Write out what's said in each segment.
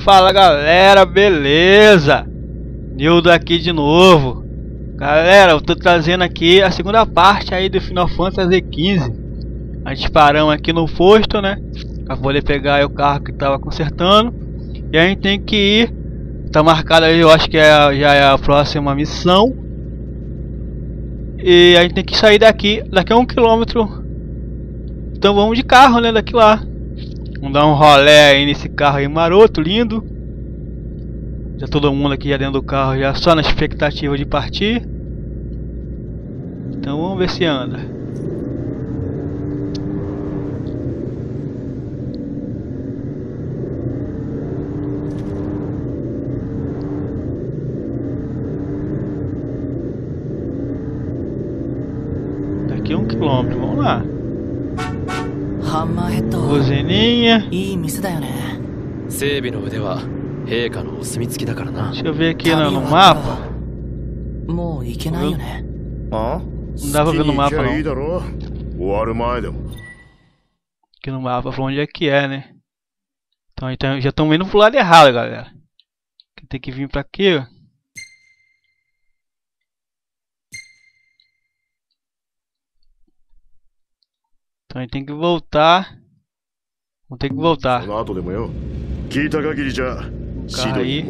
Fala galera, beleza? Nildo aqui de novo. Galera, eu tô trazendo aqui a segunda parte aí do Final Fantasy XV. A gente paramos aqui no posto, né? Pra poder pegar o carro que tava consertando. E a gente tem que ir. Tá marcado aí, eu acho que já é a próxima missão. E a gente tem que sair daqui a 1 km. Então vamos de carro, né? Daqui lá. Vamos dar um rolê aí nesse carro aí maroto, lindo. Já todo mundo aqui já dentro do carro, já só na expectativa de partir. Então vamos ver se anda. Daqui 1 km, vamos lá. Buzininha. Deixa eu ver aqui no mapa. Não dá pra ver no mapa não. Aqui no mapa pra onde é que é, né? Então já estamos indo pro lado errado, galera. Tem que vir pra aqui, ó. Então a gente tem que voltar. Vamos ter que voltar. O carro aí.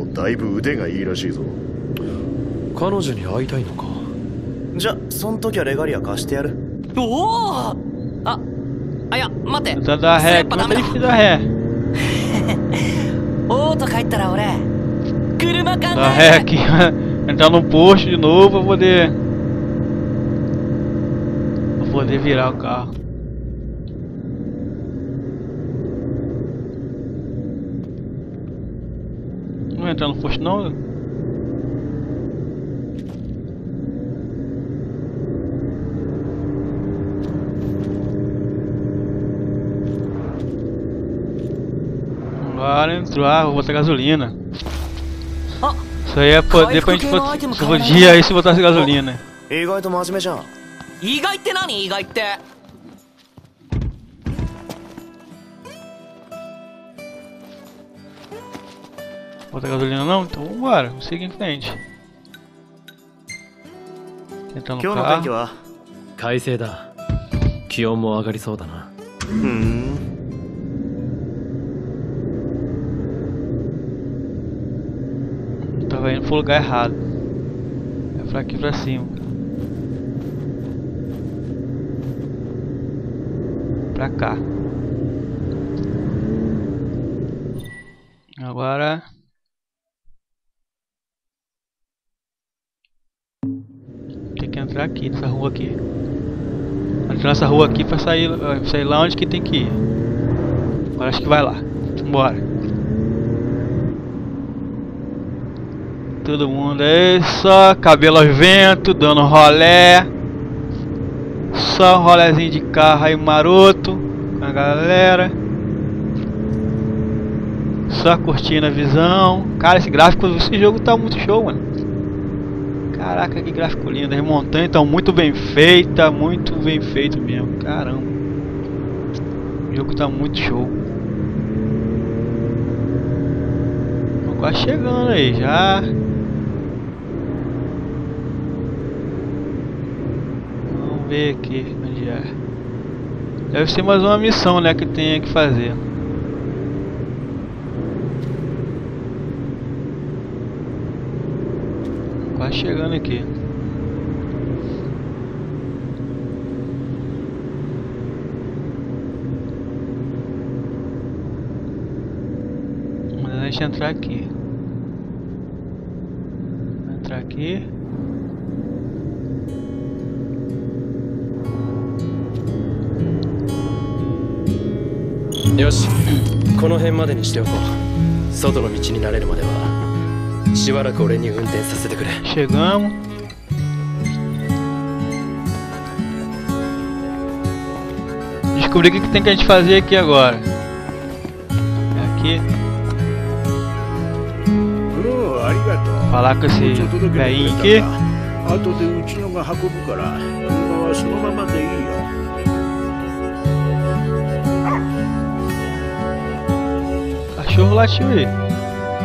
Tentar dar ré aqui, mas tá difícil dar ré. Dar ré aqui, entrar no posto de novo pra poder virar o carro. Não vai entrar no posto não? Agora entrou, vou botar gasolina. Isso aí é poder pra gente podia aí se botasse gasolina. Botar gasolina não? Então vambora, vamos seguir em frente. Entrar no carro. Tava indo pro lugar errado. É pra aqui pra cima. Pra cá. Agora tem que entrar aqui nessa rua aqui. Entrar nessa rua aqui pra sair lá onde que tem que ir. Agora acho que vai lá. Vambora. Todo mundo aí, só cabelo ao vento, dando rolé. Só um rolézinho de carro aí maroto com a galera. Só curtindo a visão. Cara, esse gráfico desse jogo tá muito show, mano. Caraca, que gráfico lindo. As montanhas estão muito bem feitas, muito bem feito mesmo. Caramba. O jogo tá muito show. Tô quase chegando aí já. Vamos ver aqui onde é. Deve ser mais uma missão, né, que tem que fazer. Quase chegando aqui. Mas a gente entrar aqui. Entrar aqui. Yoshi, この辺までにしておこう。外の道に慣れるまではしばらく俺に運転させてくれ。Chegamos. Descobri o que tem que a gente fazer aqui agora. É aqui. Falar com esse velhinho aqui. Cachorro latiu aí.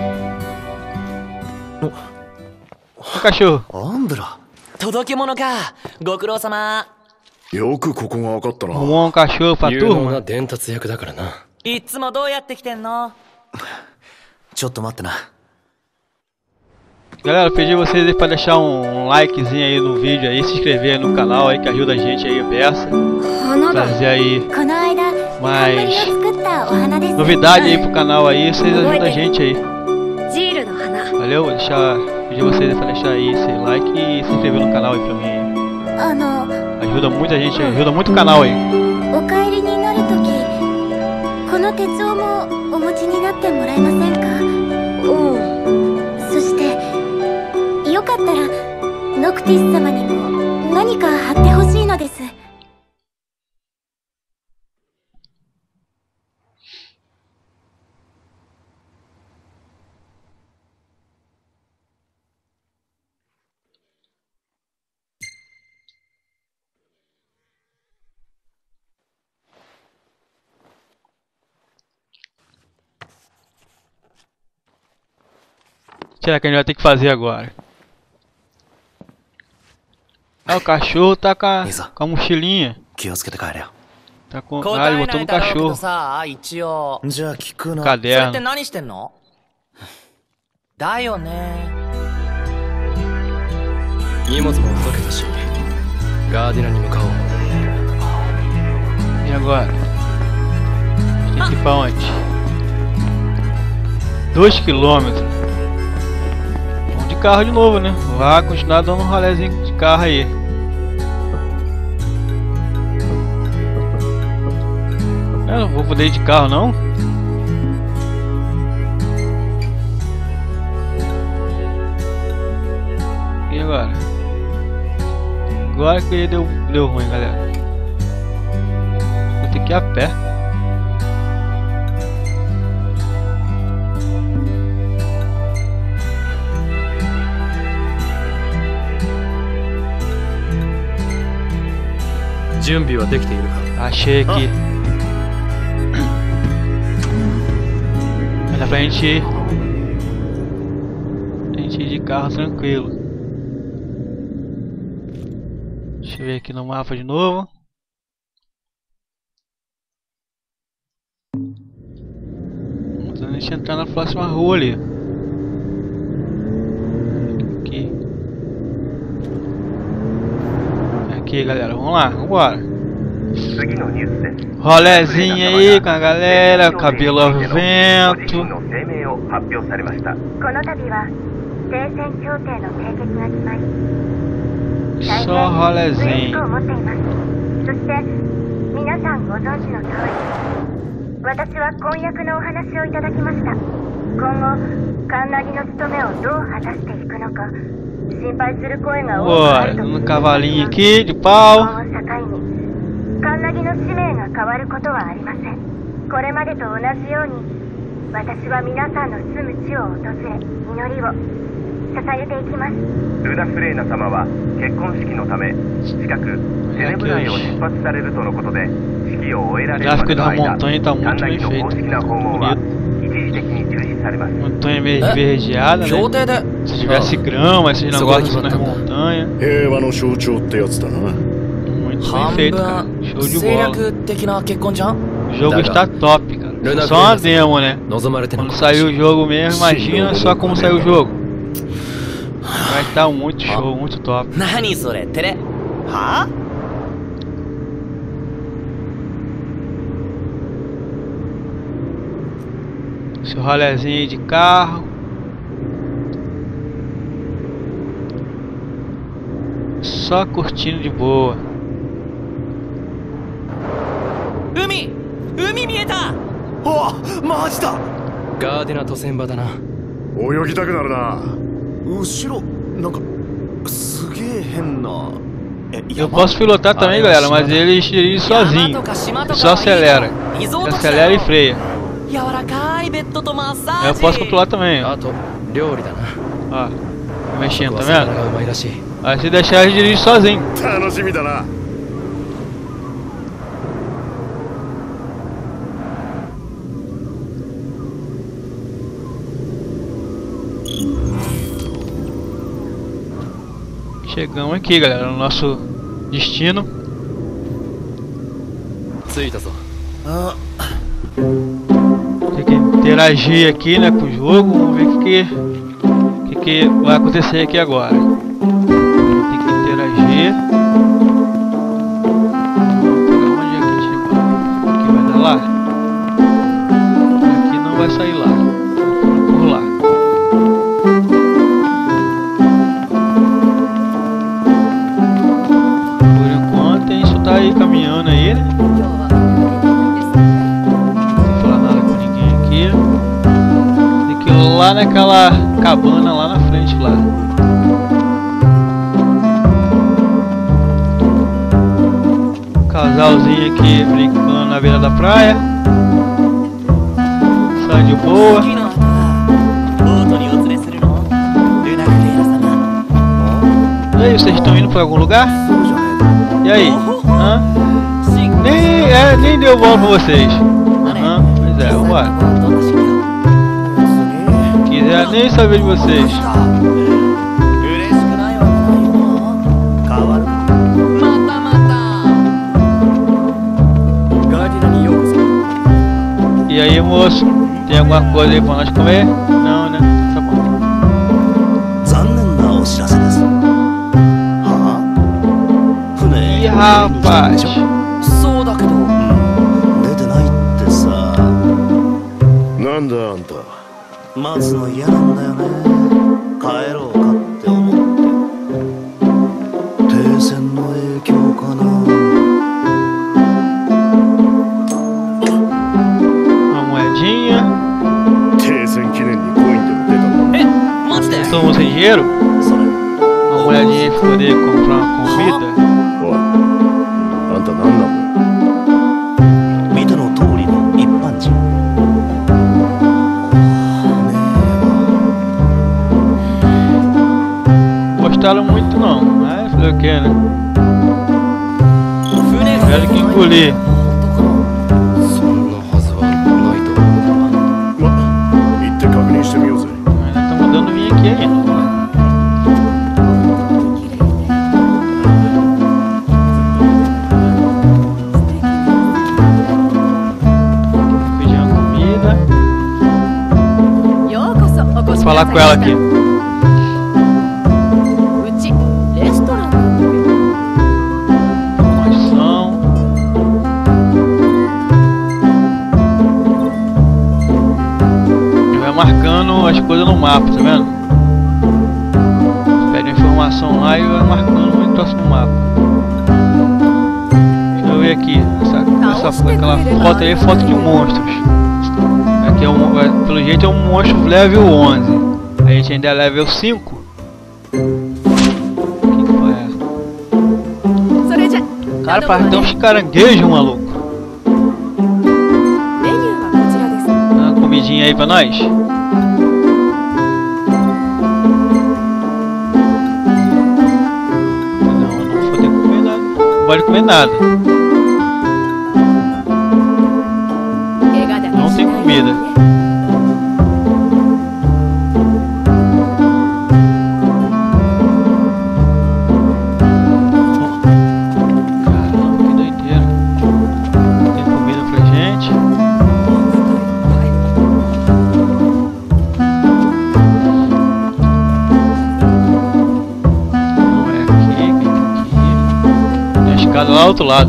O cachorro. アンブラ。 届け物か。ご苦労様。 よくここが分かったな。 Arrumou um cachorro pra 有能 turma. な伝達役だからな。 いつもどうやって来てんの？ ちょっと待ってな。 Galera, eu pedi vocês aí pra deixar um likezinho aí no vídeo aí, se inscrever aí no canal aí que ajuda a gente aí, peça. Trazer aí mais novidade aí pro canal aí, vocês ajudam a gente aí. Valeu, vou pedir vocês aí pra deixar aí esse like e se inscrever no canal aí pra mim. Ajuda muito a gente, ajuda muito o canal aí. お帰りになるとき、この手帳もお持ちになってもらえませんか？そしてよかったらノクティス様にも何か貼ってほしいのです。 Será que a gente vai ter que fazer agora? Ah, o cachorro tá com a mochilinha. 気をつけて帰れよ。 Tá com... 答 Ah, ele え botou ない no だろうけど cachorro. さ、一応。 じゃあ聞くな。 それって Caderno. 何してんの？だよね。 荷物も届けたし、ガーディナに向かおう。 E agora? Tem que ir pra onde? 2 km. Vamos de carro de novo, né? Vai continuar dando um rolezinho de carro aí. Eu não vou poder ir de carro não? E agora? Agora que deu ruim, galera. Vou ter que ir a pé. Achei aqui. Dá pra gente ir de carro tranquilo. Deixa eu ver aqui no mapa de novo. Vamos a gente entrar na próxima rua ali. Aqui, galera, vamos lá, vambora. Rolezinho aí com a galera, cabelo ao vento. Só rolezinho. 私は婚約のお話をいただきました。今後、カンナギの務めをどう果たしていくのか心配する声が多くあると思います。 cavalinho aqui de pau. カンナギの使命が変わることはありません。これまでと同じように、私は皆さんの住む地を訪れ、祈りを捧げていきます。ルナ・フレイナ様は結婚式のため近くテネブライを出発されるとのことで、式を終えられるまでの間、カンナギの公式な訪問は一時的に中止されます。 Montanha meio esverdeada, né? Se tivesse grama, esses negócios nas montanhas. 平和の象徴ってやつだな。 Muito bem feito, cara. Show de 政 bola. 略的な結婚じゃん？ O jogo está top, cara. Só uma demo, né? Quando sair o jogo mesmo, imagina só como saiu o jogo. Vai estar muito show, muito top. 何それ？テレ？は？ Esse rolezinho aí de carro. Só curtindo de boa. 海見えた！ あ、マジだ。 ガーディナ渡船場だな。 泳ぎたくなるな。後ろなんかすげえ変な。 Eu posso pilotar também, galera, mas ele dirige sozinho. Só acelera. Ele acelera e freia. Eu posso controlar também, ó. Ó, mexendo, tá vendo? Aí se deixar ele dirige sozinho. 楽しみだな。 Vamos Chegamos aqui, galera, no nosso destino. Tem que interagir aqui, né, com o jogo. Vamos ver o que vai acontecer aqui agora. Tem que interagir. Onde é que a gente vai? Aqui vai dar lá. Aqui não vai sair lá. Por lá. Por enquanto a gente tá aí caminhando aí, né? Lá naquela cabana lá na frente lá. Casalzinho aqui brincando na beira da praia. Sai de boa. E aí, vocês estão indo para algum lugar? E aí? Hã? Nem deu bola pra vocês. Pois é, vambora. Quiser nem saber de vocês. E aí, moço? Tem alguma coisa aí pra nós comer? Não, né? Tá bom. Ih, rapaz. Nanda. 待つの嫌なんだよね。帰ろうかって思って。停戦の影響かな。 Uma moedinha. 停戦記念にコインでも出たの。 マジで Estamos sem dinheiro? それ。 Uma moedinha pra poder comprar uma comida. おい、あんた何なの？ 見ての通りの一般人。 Gostaram muito não, mas fazer o que, né? Tiveram que engolir. そんなはずはないと思うが。 ま、行って確認してみようぜ。 Ainda tá mandando vir aqui ainda. Pedir uma comida. Vou falar com ela aqui. Marcando as coisas no mapa, tá vendo? Pede a informação lá e vai marcando o troço no mapa. Deixa eu ver aqui. Aquela foto aí é foto de monstros. Aqui é pelo jeito é um monstro level 11. A gente ainda é level 5. Que foi essa? Cara, parece ter uns caranguejos, maluco. Dá uma comidinha aí pra nós. Não pode comer nada. Não tem comida. Caramba, que doideira. Tem comida pra gente. Não é aqui, aqui. Tem a escada lá do outro lado.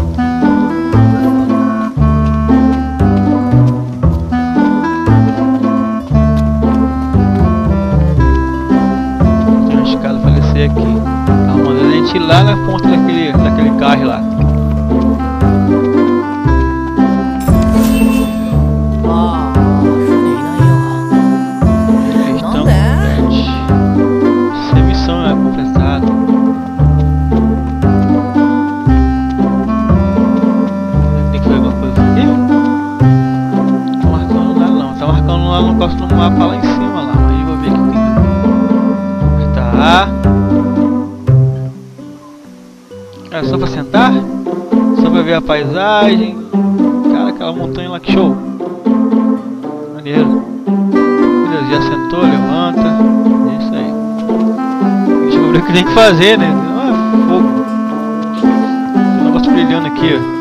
Tem uma escada pra descer aqui. Tá mandando a gente ir lá na ponta daquele carro lá. Eles estão doentes. Essa missão é completada. Tem que fazer alguma coisa aqui? Não tá marcando nada não. Tá marcando lá no negócio no mapa lá em cima lá. Mas eu vou ver o que tem. Apertar A. É só pra sentar? Só pra ver a paisagem. Cara, aquela montanha lá, que show. Maneiro. Beleza, já sentou, levanta. É isso aí. Descobriu o que tem que fazer, né? aqui, ó.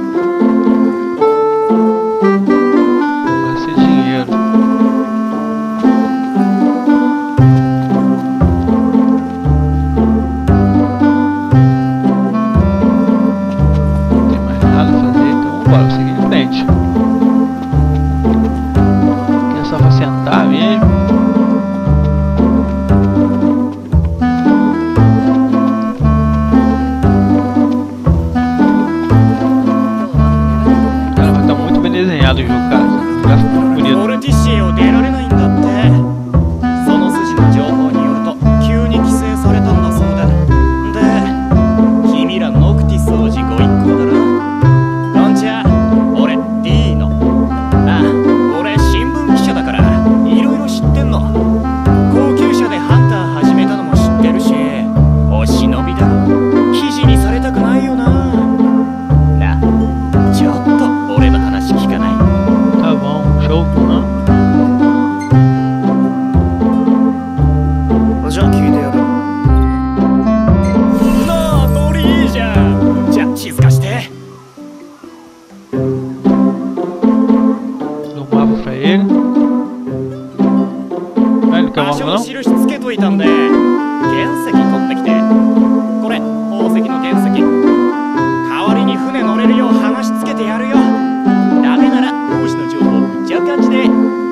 Vai ser dinheiro. Não tem mais nada a fazer, então bora seguir em frente. Aqui é só pra sentar mesmo. Desenhado o jogo, cara. Gráfico muito bonito. オルティシエを出られないんだって。その筋の情報によると急に規制されたんだそうで。で、君らノクティス王子ご一行だろ。こんちは、俺 D の。あ、俺新聞記者だからいろいろ知ってんの。高級車でハンター始めたのも知ってるし、お忍びだろ。記事にされたくないよな。な、ちょっと俺の話聞かない？ Tá bom, show, não? じゃあ聞いてやる。 なあ、ノリいいじゃん。じゃあ静かして。 Dou um mapa pra ele. Ah, ele quer 場 um 所 mapa の não? 印つけといたんで、原石取ってきて。これ、宝石の原石。代わりに船乗れるよう話つけてやるよ。ダメなら王子の情報売っちゃう感じで。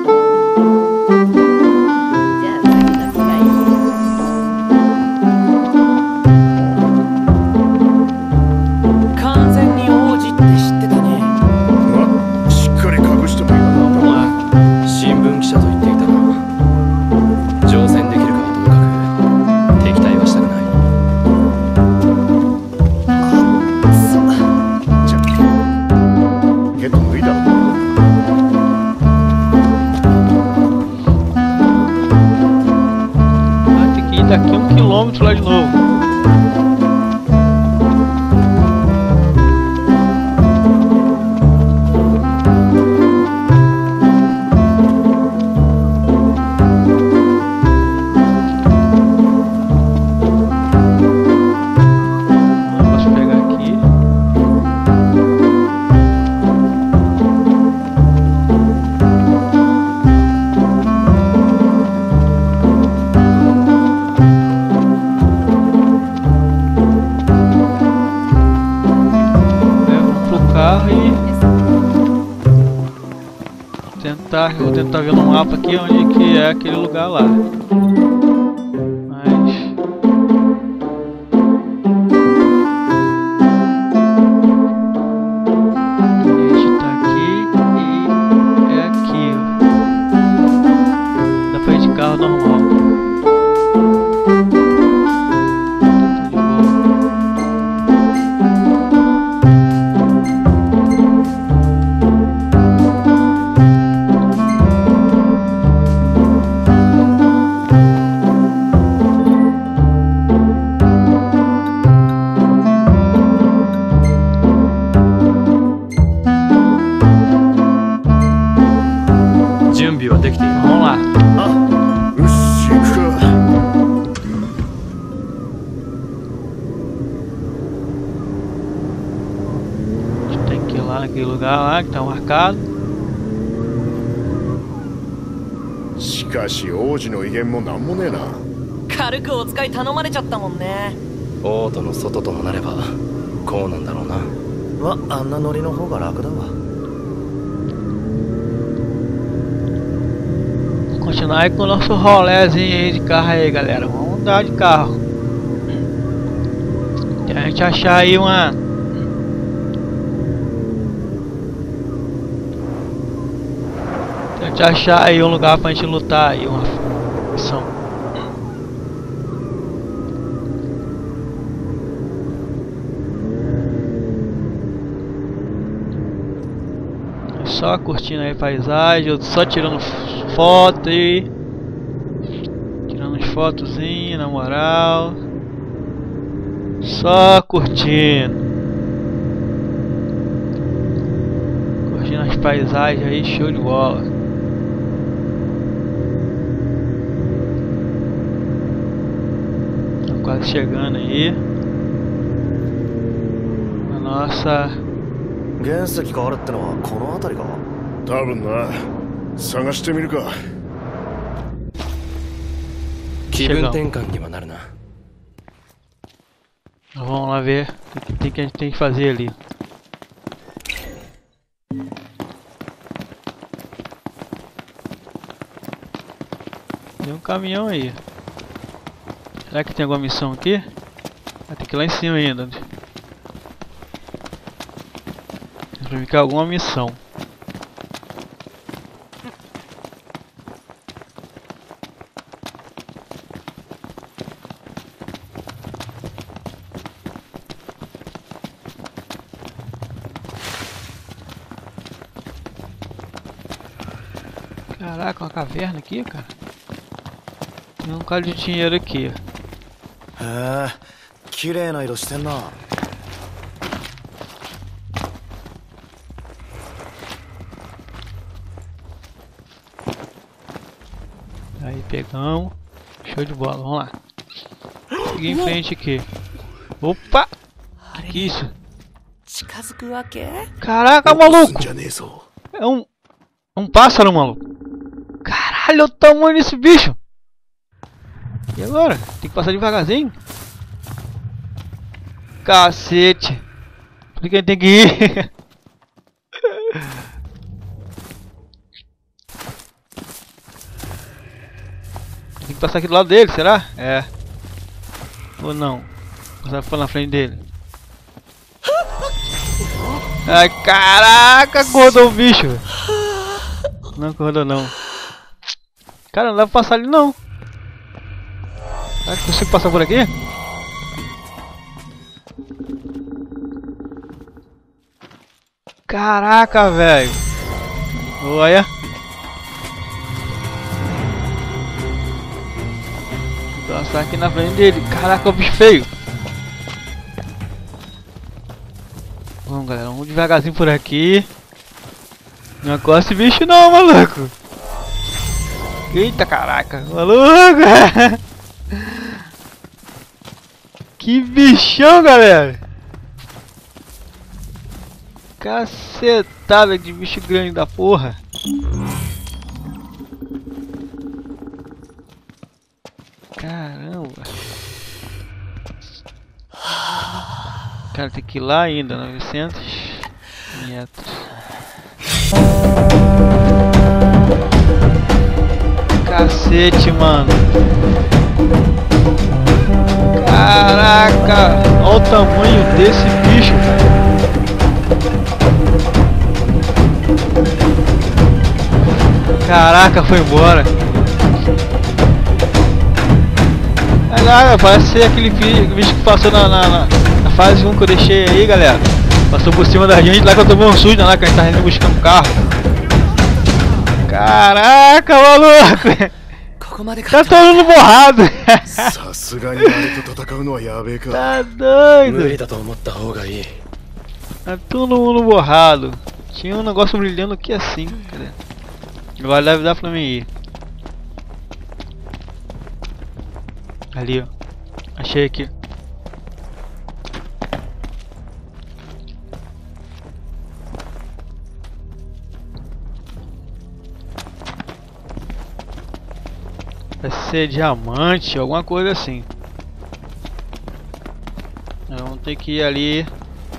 完全に王子って知ってたね。 ま、しっかり隠してもいいかな。 Vamos lá. 新聞記者と言っていたな。乗船できるかはともかく敵対はしたくない。 じゃあヘッド脱いだろ。 Vai ter que ir daqui 1 quilômetro lá de novo. Posso pegar aqui. Carro e eu vou tentar ver no mapa aqui onde que é aquele lugar lá. Mas a gente tá aqui e é aqui, ó. Dá pra ir de carro normal. Tá de boa. Vamos lá. よし、行くか。 A gente tem que ir lá naquele lugar lá que tá marcado. しかし王子の威厳もなんもねえな。 軽くお使い頼まれちゃったもんね。 王都の外ともなればこうなんだろうな。 ま、あんなノリの方が楽だわ。 Continuar aí com o nosso rolézinho aí de carro aí, galera. Vamos andar de carro. Se a gente achar aí uma... Se a gente achar aí um lugar pra gente lutar aí, uma missão. Só curtindo aí a paisagem, eu só tirando foto aí. Tirando umas fotozinhas, na moral. Só curtindo. Curtindo as paisagens aí, show de bola. Tá quase chegando aí. A nossa 原石があるってのはこの辺りか？ 多分な。探してみるか。 気分転換にはなるな。 Vamos lá ver o que a gente tem que fazer ali. Tem um caminhão aí. Será que tem alguma missão aqui? Vai ter que ir lá em cima ainda. Vai ficar alguma missão. Caraca, uma caverna aqui, cara. Tem um bocado de dinheiro aqui. へえ、綺麗な色してんな。 Aí pegamos. Show de bola, vamos lá. Seguir em frente aqui. Opa! Que é isso? 近づくわけ？ Caraca, maluco! じゃねえぞ。 É um pássaro, maluco. Caralho, olha o tamanho desse bicho. E agora? Tem que passar devagarzinho? Cacete. Por que tem que ir? Tem que passar aqui do lado dele, será? É. Ou não? Passar na frente dele. Ai, caraca, acordou o bicho. Não acordou não. Cara, não dá pra passar ali não. Será que eu consigo passar por aqui? Caraca, velho. Olha. Vou passar aqui na frente dele. Caraca, o bicho feio. Vamos, galera. Vamos devagarzinho por aqui. Não acorda esse bicho não, maluco. Eita, caraca. Maluco. Que bichão, galera. Cacetada de bicho grande da porra. Caramba. Cara, tem que ir lá ainda, 900 metros. Cacete, mano. Caraca, olha o tamanho desse bicho, cara. Caraca, foi embora. Caraca, parece ser aquele bicho que passou na fase 1 que eu deixei aí, galera. Passou por cima da gente lá que eu tomei um susto lá que a gente tá indo buscando o carro. Caraca, maluco! Tá todo mundo borrado! さすがにあれと戦うのはやべえか。 Tá 無 doido! 理だと思った方がいい。 Tá todo mundo borrado. Tinha um negócio brilhando aqui assim. Cadê? Agora deve dar pra mim ir. Ali, ó. Achei aqui. Vai ser diamante, alguma coisa assim. Vamos ter que ir ali.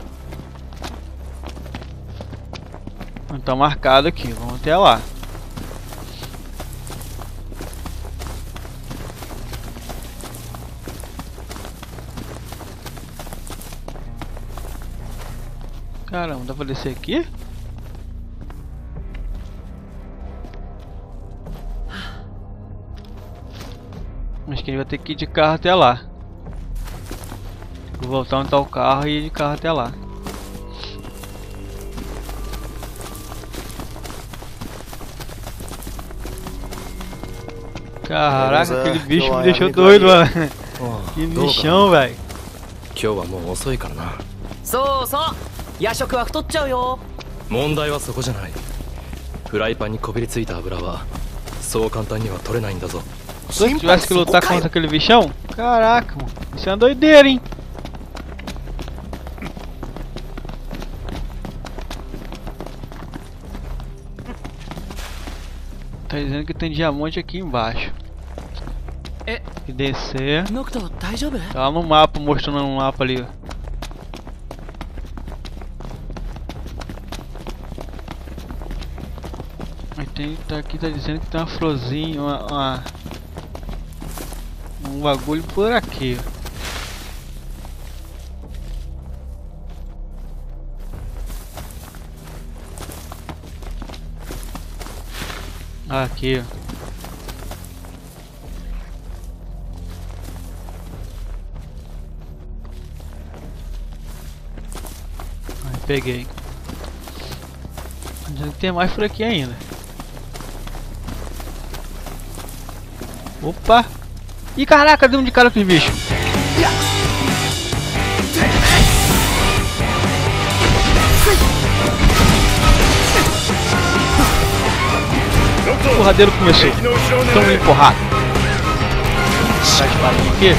Tá marcado aqui, vamos até lá. Caramba, dá pra descer aqui? Acho que ele vai ter que ir de carro até lá. Vou voltar onde tá o carro e ir de carro até lá. Caraca, aquele bicho me deixou doido, mano. Que bichão, velho. 今日はもう遅いからな。 そうそう、夜食は太っちゃうよ。 問題はそこじゃない。フライパンにこびりついた油はそう簡単には取れないんだぞ。 Se eu tivesse que lutar contra aquele bichão, caraca, mano, isso é uma doideira, hein? Tá dizendo que tem diamante aqui embaixo. E descer. Nocto, daijoubu? Tá lá no mapa, mostrando no mapa ali. Aí tá aqui, tá dizendo que tem uma florzinha, um bagulho por aqui. Aqui, aí peguei. Tem mais por aqui ainda. Opa! Ih, caraca, deu um de cara com os bichos. O porradeiro começou. Estão empurrados. Tá a espadinha aqui.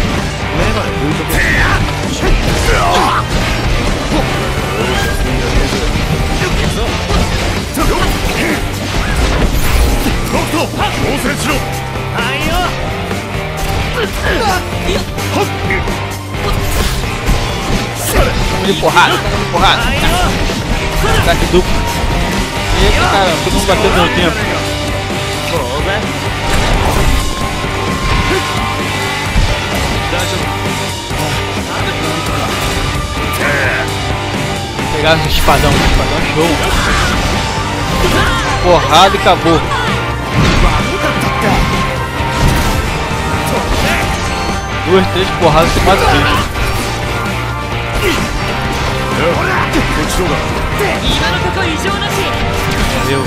Estamos empurrados, Ataque duplo. Eita caramba, todo mundo bateu no tempo. Pegar esse espadão show. Porrada e acabou. Duas, três porradas e mata o bicho. Valeu.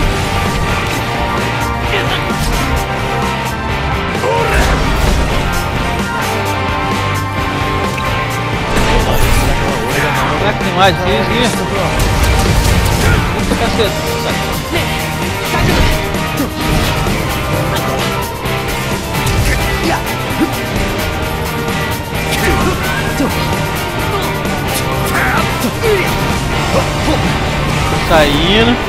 Será que tem mais isso? Puta caceta. Tô saindo.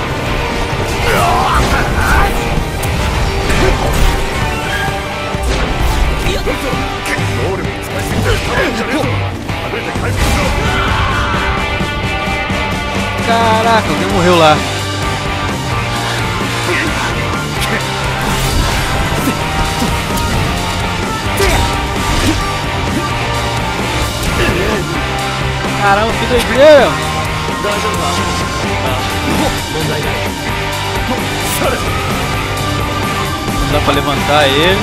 Caraca, alguém morreu lá. Caramba, que doideira! Não dá pra levantar ele.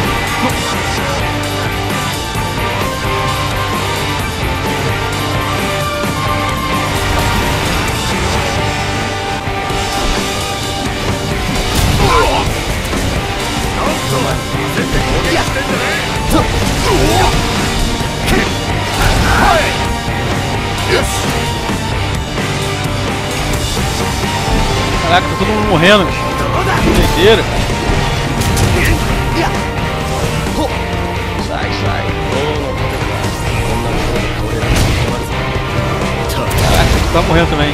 Caraca, tá todo mundo morrendo. Que doideira. Sai. Caraca, tu tá morrendo também.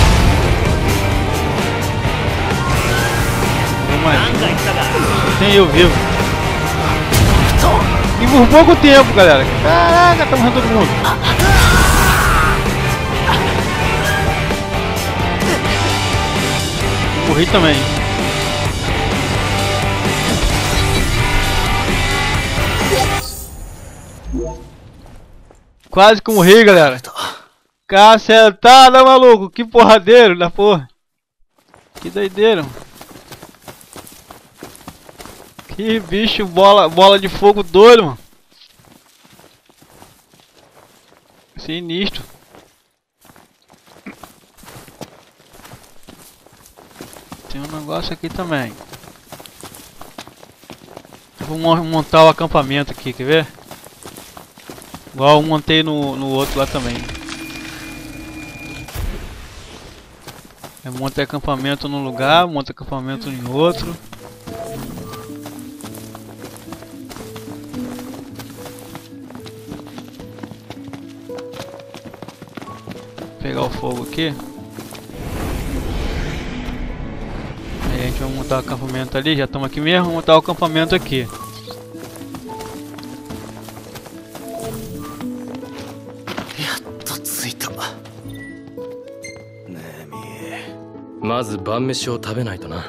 Tem eu vivo. E por pouco tempo, galera. Caraca, tá morrendo todo mundo. Morri também. Quase que morri, galera. Cacetada, maluco. Que porradeiro da porra. Que doideira. Que bicho, bola de fogo doido, mano. Sinistro. Tem um negócio aqui também. Eu vou montar o acampamento aqui, quer ver? Igual eu montei no outro lá também. Eu montei acampamento num lugar, montei acampamento em outro. Vou pegar o fogo aqui. Aí a gente vai montar o acampamento ali, já estamos aqui mesmo, vamos montar o acampamento aqui. Mas 晩飯を食べないとな。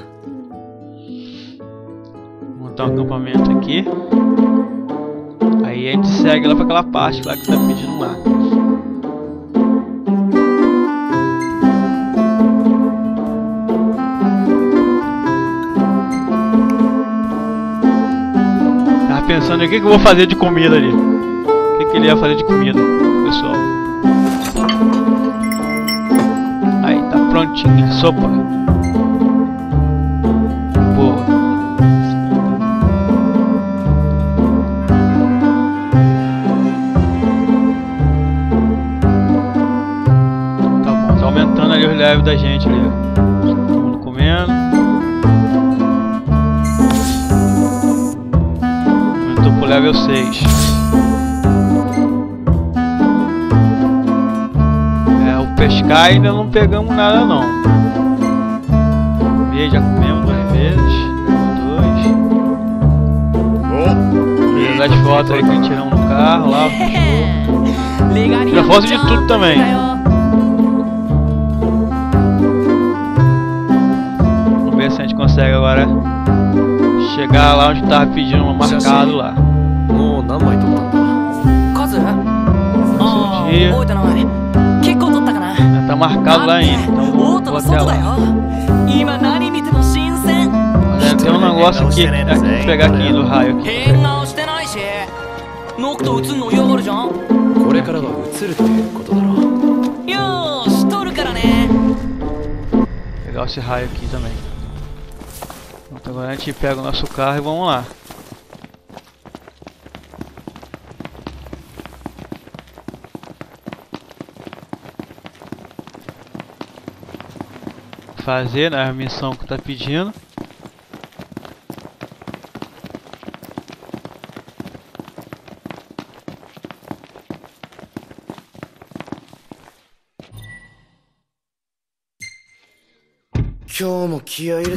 Montar um acampamento aqui. Aí a gente segue lá para aquela parte lá que tá pedindo lá. Tava pensando o que eu vou fazer de comida ali. O que ele ia fazer de comida, pessoal? Aí, tá prontinho, sopa. Boa. Tá bom, tá aumentando ali os levels da gente ali. Todo mundo comendo. Aumentou pro level 6. Pescar ainda não pegamos nada não. E já comemos 2 vezes. Pegou 2. As fotos aí que a gente tiramos no carro lá. Tira foto de tudo também. Vamos ver se a gente consegue agora chegar lá onde tava pedindo um marcado lá. Tá marcado lá ainda, então vou até lá. Tem um negócio aqui, pegar aqui do raio aqui. Pegar esse raio aqui também. Então agora a gente pega o nosso carro e vamos lá. Fazer, né, a missão que tá pedindo. Vamos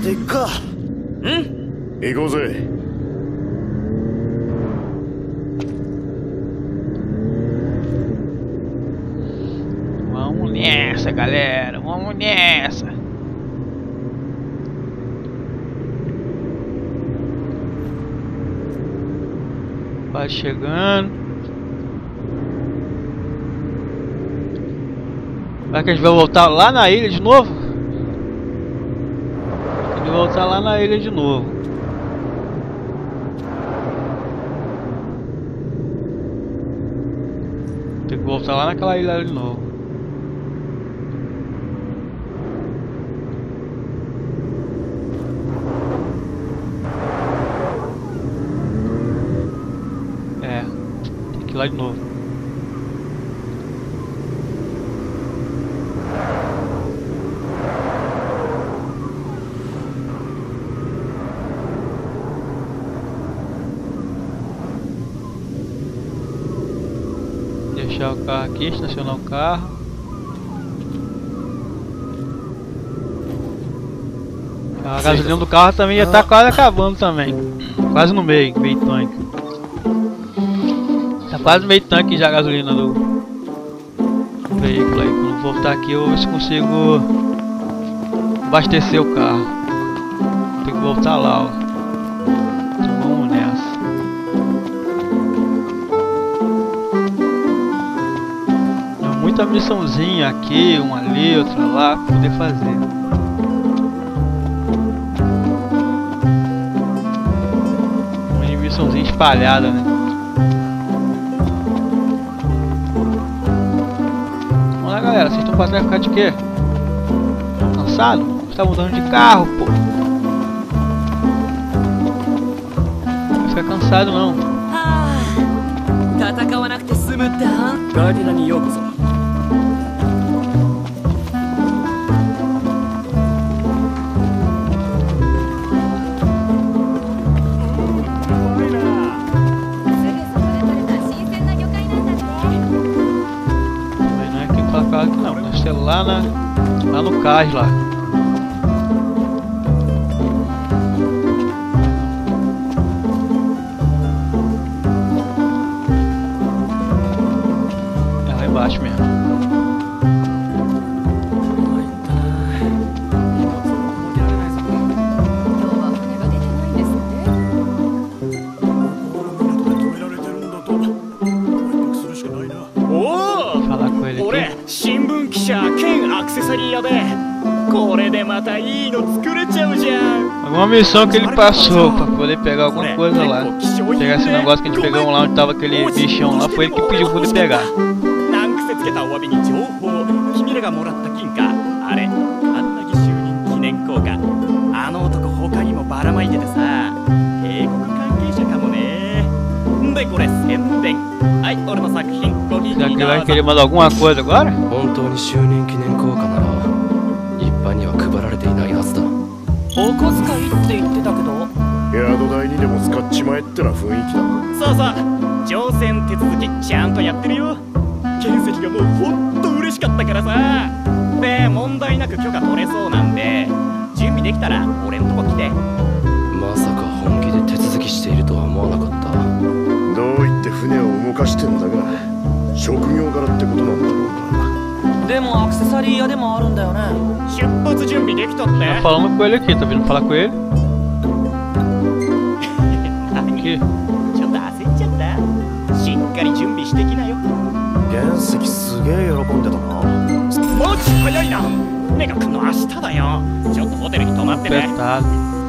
nessa, galera, vamos nessa. Quase chegando. Será que a gente vai voltar lá na ilha de novo? A gente vai voltar lá na ilha de novo. Tem que voltar lá naquela ilha de novo. Lá de novo. Deixar o carro aqui, estacionar o carro. A gasolina do carro também já tá quase acabando também. Quase no meio tanque. Tá quase meio tanque já a gasolina do veículo aí. Quando voltar aqui eu vou ver se consigo abastecer o carro. Tem que voltar lá, ó. Então vamos nessa. Tem muita missãozinha aqui, uma ali, outra lá, pra poder fazer. Uma missãozinha espalhada, né? Galera, vocês estão pra trás ficar de quê? Cansado? Você tá mudando de carro, pô. Não vai ficar cansado não. Lá no cais lá. これでまたいいの作れちゃうじゃん。 Alguma missão que ele passou pra poder pegar alguma coisa lá. Pegar esse negócio que a gente pegou lá onde tava aquele bichão lá. Foi ele que pediu pra ele pegar. 難癖つけたお詫びに情報、君らがもらった金貨、あれ、カンナギ就任記念硬貨。あの男他にもばらまいててさ、帝国関係者かもね。でこれ宣伝。はい、俺の作品ごひいき Será に que ど ele う vai ぞ。 querer mandar alguma coisa agora? 本当に就任記念硬貨なら一般には配られていないはずだ。 お小遣いって言ってたけど。 宿代にでも使っちまえってな雰囲気だ。 そうそう、乗船手続きちゃんとやってるよ。原石がもうほんと嬉しかったからさ。で、問題なく許可取れそうなんで、準備できたら俺んとこ来て。 まさか本気で手続きしているとは思わなかった。 どう言って船を動かしてんだが、職業柄ってことなんだろうな。 でもアクセサリー屋でもあるんだよね。 出発準備できとって。 Tá falando com ele aqui, tá vindo falar com ele? 何 Aqui. ちょっと焦っちゃった。しっかり準備してきなよ。 原石すげえ喜んでたな。 マジ早いな。船が来んの明日だよ。ちょっとホテルに泊まってね。 Apertado.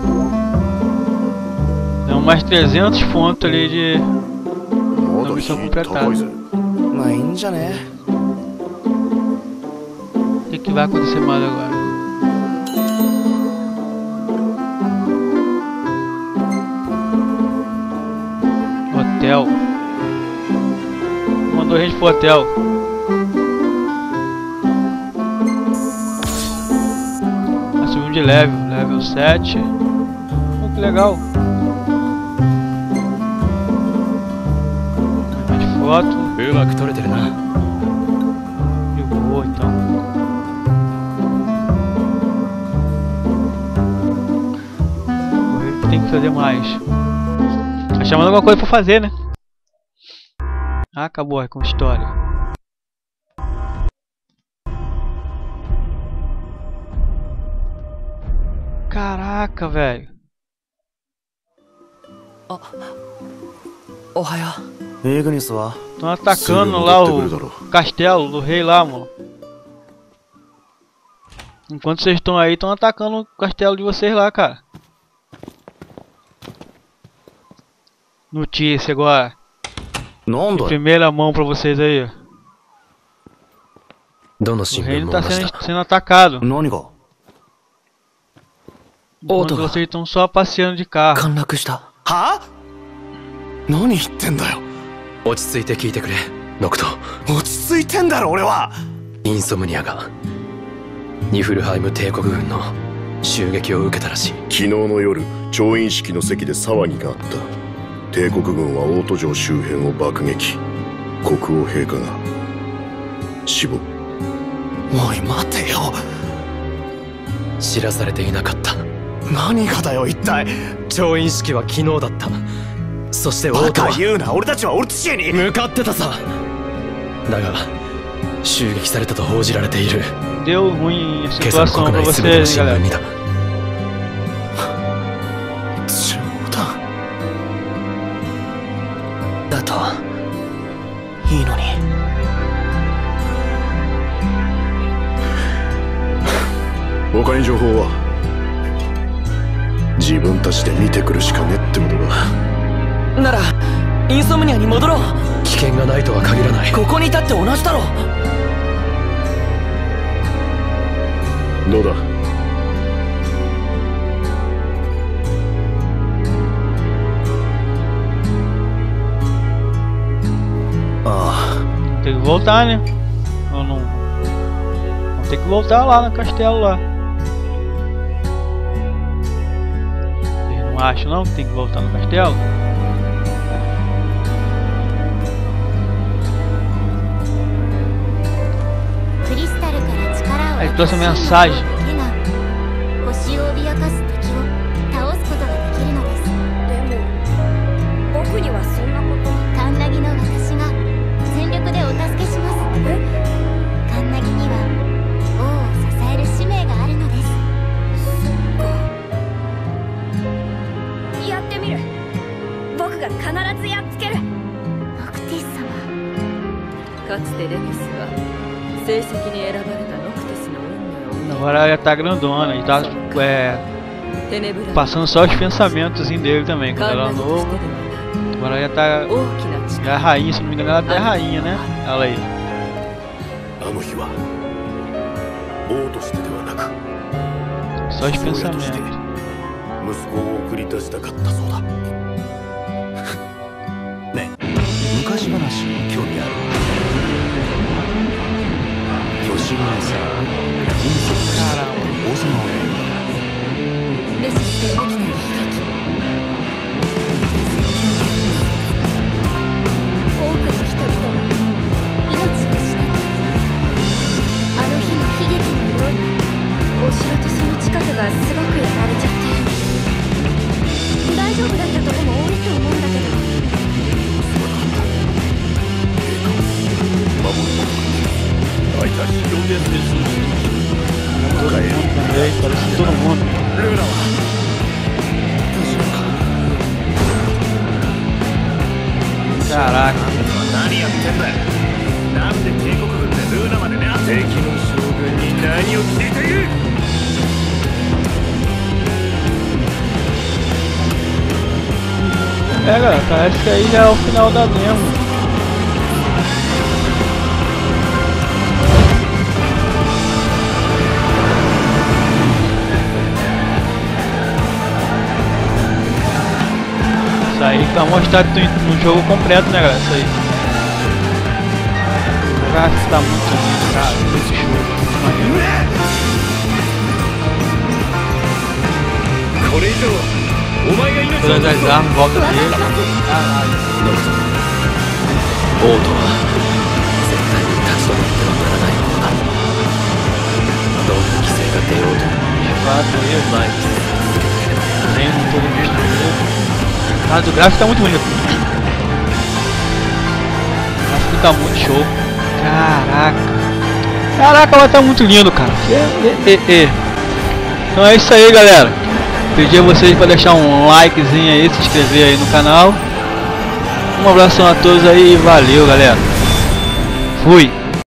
Deu mais 300 pontos ali de まだ missão 火高 completada. いぜ。 まあいいんじゃね。 O que vai acontecer mais agora? Hotel. Mandou a gente pro hotel. Subimos de level 7. Oh, que legal. De foto. うまく撮れてるな。 De boa então. Tem que fazer mais. Tá chamando alguma coisa pra fazer, né? Ah, acabou com a história. Caraca, velho. おはよう。 イグニスは Estão atacando lá o castelo do rei lá, mano. Enquanto vocês estão aí, estão atacando o castelo de vocês lá, cara. Notícia agora. なん De だよ。 primeira mão pra vocês aí. どの O 新聞 reino も tá 同じだ。 sendo atacado. 何が Enquanto vocês estão só passeando de carro. 陥落した。 は？何言ってんだよ。 落ち着いて聞いてくれ、ノクト。 落ち着いてんだろ俺は。 インソムニアがニフルハイム帝国軍の襲撃を受けたらしい。 昨日の夜、調印式の席で騒ぎがあった。帝国軍はオート城周辺を爆撃。国王陛下が死亡。 おい待てよ。 知らされていなかった。 何がだよ一体。 調印式は昨日だった。そしてオバートはカ言うな。俺たちはオルツシエに向かってたさ。だが襲撃されたと報じられている。 Deu ruim a 今朝の situação 国 pra 内すべての vocês, 新聞 galera. にだ。 冗談だといいのに。 他に情報は？自分たちで見てくるしかねってことか。 ならインソムニアに戻ろう。 危険がないとは限らない。 ここにいたって同じだろ。 どうだ？ ああ Tem que voltar, né? Ou não? Vamos ter que voltar lá no castelo lá. Vocês não acham não que tem que voltar no castelo? Aí trouxe a mensagem. 星を脅かす敵を倒すことができるのです。でも僕にはそんなこと。カンナギの私が全力でお助けします。カンナギには王を支える使命があるのです。そっか。やってみる。僕が必ずやっつける。ノクティス様。かつてレミスは成績に選ばれたノクティスの運命を Agora ela tá grandona e tá passando só os pensamentos dele também. Quando ela é novo, agora ela tá. Já é rainha, se não me engano, ela até é rainha, né? Olha aí. Só os pensamentos. 息子を送り出したかったそうだ。ねえ、昔話に興味ある？吉村さん、隕石とした王様をレシピで起きた悲劇。多くの人々が命を失った。あの日の悲劇のようにお城とその近くがすごくやられちゃって。大丈夫だったとこも多いと思うんだけど。守ることが開いた城で戦争して迎える。ルーラは大丈夫か。 Caraca. 何やってんだよ。なんで帝国軍でルーナまでね。敵の将軍に何を聞いている。 Galera, parece que aí já é o final da demo. Isso aí tá mostrado no jogo completo, né, galera? Isso aí. O gráfico tá muito lindo, cara. Muito show, muito maneiro. お前が命を Todas as armas em volta dele. 王都は絶対に立ち止まってはならないものだ。どんな犠牲が出ようと前に進み続けなければならない。 Nem todo destruído. Mas o gráfico tá muito bonito. O gráfico tá muito show. Caraca. Caraca, ela tá muito lindo, cara. Então é isso aí, galera. Pedi a vocês para deixar um likezinho aí, se inscrever aí no canal. Um abração a todos aí e valeu, galera. Fui.